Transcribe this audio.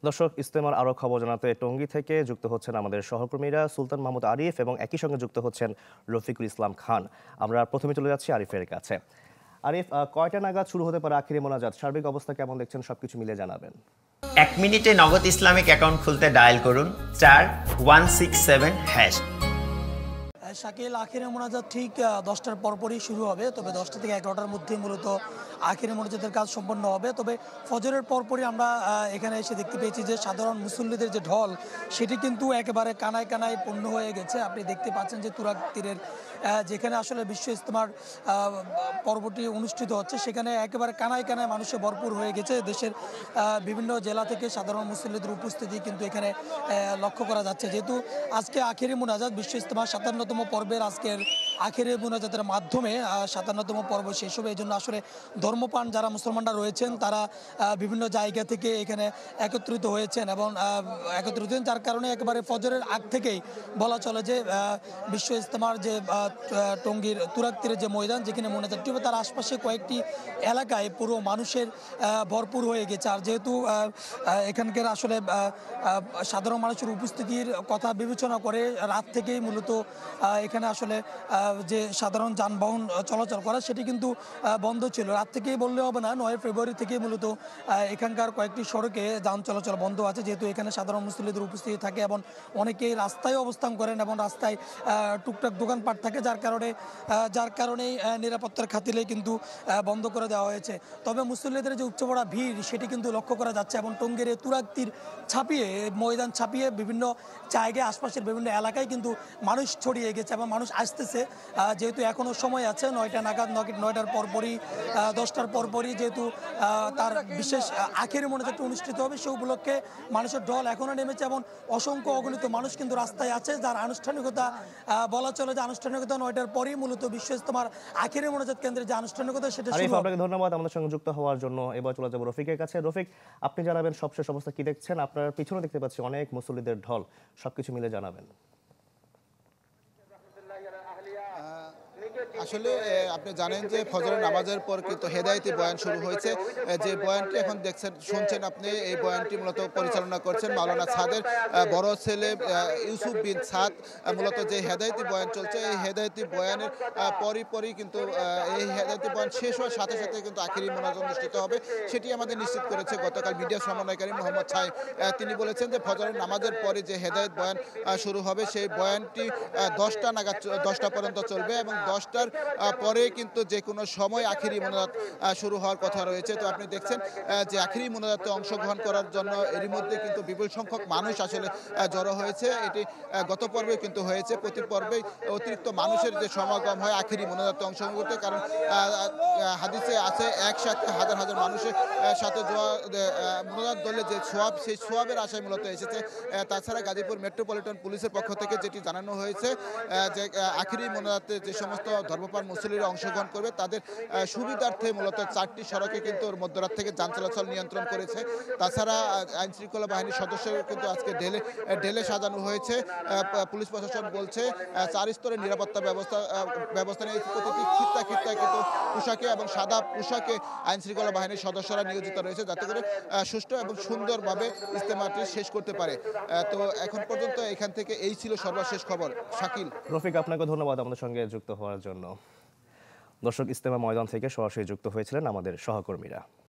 দর্শক, ইজতেমার আরও খবর জানাতে টঙ্গী থেকে যুক্ত হচ্ছেন আমাদের সহকর্মীরা সুলতান মাহমুদ আরিফ এবং একই সঙ্গে যুক্ত হচ্ছেন রফিকুল ইসলাম খান। আমরা প্রথমে চলে যাচ্ছি আরিফের কাছে। আরিফ, কয়টা নাগাদ শুরু হতে পারে আখিরি মোনাজাত? সার্বিক অবস্থা কেমন দেখছেন, সবকিছু মিলে জানাবেন। 1 মিনিটে নগদ ইসলামিক অ্যাকাউন্ট খুলতে ডায়াল করুন *167#। শাকিল, আখিরি মোনাজাত ঠিক 10টার পরপরই শুরু হবে, তবে 10টা থেকে 11টার মধ্যে মূলত আখিরি মোনাজাতের কাজ সম্পন্ন হবে। তবে ফজরের পরপরই আমরা এখানে এসে দেখতে পেয়েছি যে সাধারণ মুসল্লিদের যে ঢল সেটি কিন্তু একেবারে কানায় কানায় পূর্ণ হয়ে গেছে। আপনি দেখতে পাচ্ছেন যে তুরাগ তীরের যেখানে আসলে বিশ্ব ইজতেমার পর্বটি অনুষ্ঠিত হচ্ছে সেখানে একেবারে কানায় কানায় মানুষে ভরপুর হয়ে গেছে। দেশের বিভিন্ন জেলা থেকে সাধারণ মুসল্লিদের উপস্থিতি কিন্তু এখানে লক্ষ্য করা যাচ্ছে। যেহেতু আজকে আখিরি মোনাজাত, বিশ্ব ইজতেমার 57তম পর্বের আজকের আখিরি মোনাজাতের মাধ্যমে 57তম পর্ব শেষ হবে। এই জন্য আসলে ধর্মপ্রাণ যারা মুসলমানরা রয়েছেন তারা বিভিন্ন জায়গা থেকে এখানে একত্রিত হয়েছেন এবং যার কারণে একেবারে ফজরের আগ থেকেই বলা চলে যে বিশ্ব ইজতেমার যে টঙ্গীর তুরাগ তীরের যে ময়দান যেখানে মোনাজাতটি হবে তার আশপাশে কয়েকটি এলাকায় পুরো মানুষের ভরপুর হয়ে গেছে। আর যেহেতু এখানকার আসলে সাধারণ মানুষের উপস্থিতির কথা বিবেচনা করে রাত থেকেই মূলত এখানে আসলে যে সাধারণ যানবাহন চলাচল করা সেটি কিন্তু বন্ধ ছিল। রাত থেকেই বললে হবে না, 9 ফেব্রুয়ারি থেকে মূলত এখানকার কয়েকটি সড়কে যান চলাচল বন্ধ আছে, যেহেতু এখানে সাধারণ মুসল্লিদের উপস্থিতি থাকে এবং অনেকেই রাস্তায় অবস্থান করেন এবং রাস্তায় টুকটাক দোকানপাট থাকে, যার কারণেই নিরাপত্তার খাতিরে কিন্তু বন্ধ করে দেওয়া হয়েছে। তবে মুসল্লিদের যে উপচে ভিড় সেটি কিন্তু লক্ষ্য করা যাচ্ছে এবং টঙ্গীর তুরাগ তীর ছাপিয়ে ময়দান ছাপিয়ে বিভিন্ন জায়গায় আশপাশের বিভিন্ন এলাকায় কিন্তু মানুষ ছড়িয়ে গেছে এবং মানুষ আসতেছে। যেহেতু এখনও সময় আছে 9টা নাগাদ, 9টার পরপরই 10টার পরপরই যেহেতু তার বিশেষ আখেরি মোনাজাত অনুষ্ঠিত হবে, সে উপলক্ষে মানুষের ঢল এখনও নেমেছে এবং অসংখ্য অগণিত মানুষ কিন্তু রাস্তায় আছে, যার আনুষ্ঠানিকতা বলা চলে যে আনুষ্ঠানিকতা 9টার পরেই মূলত বিশ্ব ইজতেমার আখেরি মোনাজাত কেন্দ্রের যে আনুষ্ঠানিকতা সেটা শুরু হবে। আপনাকে ধন্যবাদ আমাদের সঙ্গে যুক্ত হওয়ার জন্য। এবার চলে যাব রফিকের কাছে। রফিক, আপনি জানাবেন সবশেষ অবস্থা কি দেখছেন? আপনার পিছনে দেখতে পাচ্ছি অনেক মুসল্লিদের ঢল, সবকিছু মিলে জানাবেন। আসলে আপনি জানেন যে ফজরের নামাজের পর কিন্তু হেদায়েতি বয়ান শুরু হয়েছে। যে বয়ানটি এখন শুনছেন আপনি, এই বয়ানটি মূলত পরিচালনা করছেন মাওলানা সাদের বড় ছেলে ইউসুফ বিন সাদ। মূলত যে হেদায়েতি বয়ান চলছে, এই হেদায়েতি বয়ানের পরই কিন্তু এই হেদায়েতি বয়ান শেষ হওয়ার সাথে সাথে কিন্তু আখিরি মোনাজাত অনুষ্ঠিত হবে, সেটি আমাদের নিশ্চিত করেছে গতকাল মিডিয়া সমন্বয়কারী মোহাম্মদ ছাই। তিনি বলেছেন যে ফজরের নামাজের পরে যে হেদায়েত বয়ান শুরু হবে সেই বয়ানটি 10টা নাগাদ 10টা পর্যন্ত চলবে এবং 10টার পরে কিন্তু যে কোনো সময় আখিরি মোনাজাত শুরু হওয়ার কথা রয়েছে। তো আপনি দেখছেন যে আখিরি মোনাজাতে অংশগ্রহণ করার জন্য এরই মধ্যে কিন্তু বিপুল সংখ্যক মানুষ আসলে জড়ো হয়েছে। এটি গত পর্বে কিন্তু হয়েছে, প্রতি পর্বেই অতিরিক্ত মানুষের যে সমাগম হয় আখিরি মোনাজাতে অংশগ্রহণ করতে, কারণ হাদিসে আছে একসাথে হাজার হাজার মানুষের সাথে মোনাজাত দলে যে সোয়াব, সেই সোয়াবের আশায় মূলত এসেছে। তাছাড়া গাজীপুর মেট্রোপলিটন পুলিশের পক্ষ থেকে যেটি জানানো হয়েছে যে আখিরি মোনাজাতে যে সমস্ত ধর্মপ্রাণ মুসল্লিরা অংশগ্রহণ করবে তাদের সুবিধার্থে মূলত 4টি সড়কে কিন্তু মধ্যরাত থেকে যান চলাচল নিয়ন্ত্রণ করেছে। তাছাড়া আইন শৃঙ্খলা বাহিনীর সদস্যরা কিন্তু আজকে ঢেলে সাজানো হয়েছে। পুলিশ প্রশাসন বলছে 4 স্তরের নিরাপত্তা ব্যবস্থা নিয়ে প্রতিটি খিত্তায় কিন্তু পোশাকে এবং সাদা পোশাকে আইন শৃঙ্খলা বাহিনীর সদস্যরা নিয়োজিত রয়েছে, যাতে করে সুষ্ঠু এবং সুন্দরভাবে ইজতেমাটি শেষ করতে পারে। তো এখন পর্যন্ত এখান থেকে এই ছিল সর্বশেষ খবর। শাকিল, রফিক, আপনাকে ধন্যবাদ আমাদের সঙ্গে যুক্ত হওয়ার জন্য। দর্শক, ইজতেমা ময়দান থেকে সরাসরি যুক্ত হয়েছিলেন আমাদের সহকর্মীরা।